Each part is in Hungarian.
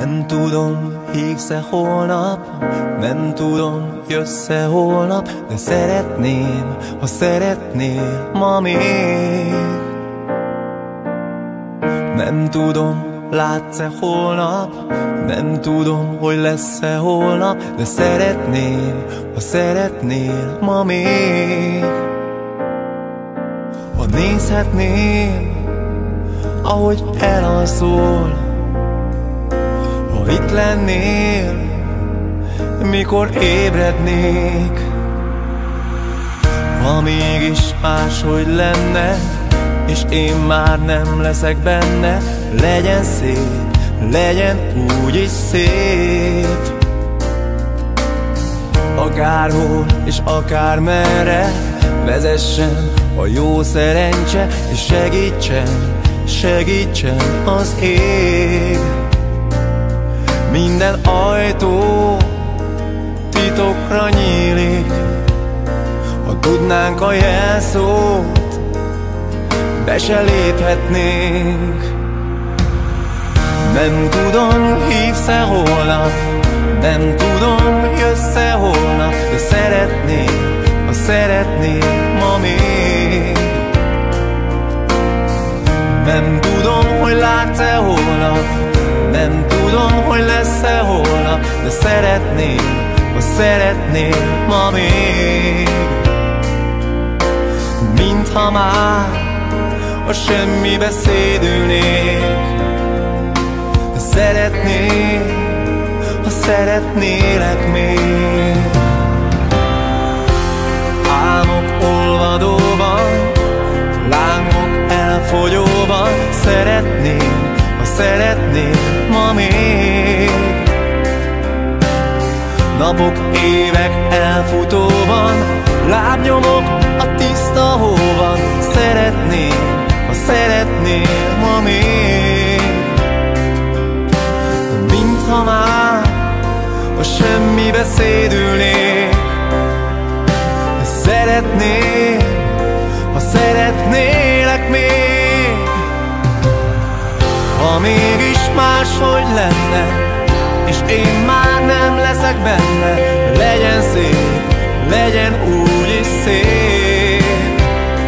Nem tudom, hívsz-e holnap, nem tudom, jössz-e holnap, de szeretném, ha szeretnél ma még. Nem tudom, látsz-e holnap, nem tudom, hogy lesz-e holnap, de szeretném, ha szeretnél ma még. Ha nézhetném, ahogy elalszol, ha itt lennél, mikor ébrednék. Ha mégis máshogy lenne, és én már nem leszek benne, legyen szép, legyen úgyis szép. Akárhol és akármerre vezessen a jó szerencse, és segítsen az ég. Minden ajtó titokra nyílik, ha tudnánk a jelszót, be se léphetnénk. Nem tudom, hívsz-e holnap, nem tudom, jössz-e holnap, de szeretném, ha szeretnél ma még. Nem tudom, hogy látsz-e holnap, nem tudom, hogy lesz-e holnap, de szeretném, ha szeretnél ma még. Mintha már a semmibe szédülnék, de szeretném, ha szeretnélek még. Álmok olvadóban, lángok elfogyóban, szeretném, ha szeretnél ma még. Napok, évek elfutóban, lábnyomok a tiszta hóban, szeretném, ha szeretnél ma még. Mintha már a semmibe szédülnék, de szeretném, ha szeretnélek még. Ha mégis máshogy lenne, és én már nem leszek benne, legyen szép, legyen úgyis szép.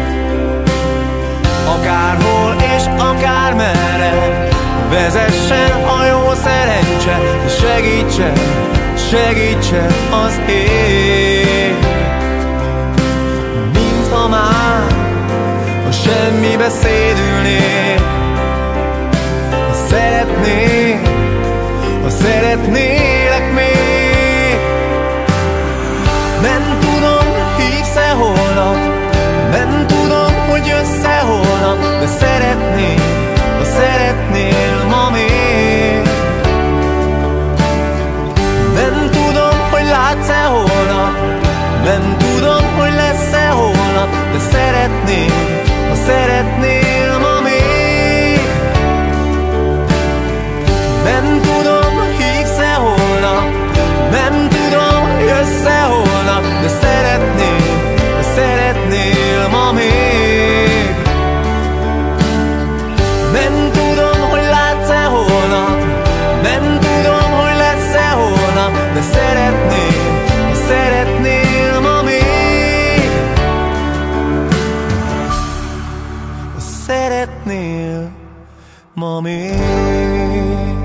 Akárhol és akármerre vezessen a jó szerencse, és segítsen az ég. Mintha már a semmibe szédülnék, szeretném, ha szeretnélek még. Nem tudom, hívsz-e holnap, nem tudom, hogy jössz-e holnap, de szeretném, ha szeretnél ma még. Nem tudom, hogy látsz-e holnap, nem tudom, hogy lesz-e holnap, de szeretném, ha szeretnél ma még. Nem tudom, hívsz-e holnap, nem tudom, jössz-e holnap, de szeretném, ha szeretnél ma még. Nem tudom, hogy látsz-e holnap, nem tudom, hogy lesz-e holnap, de szeretném, ha szeretnél ma még. Ha szeretnél ma még.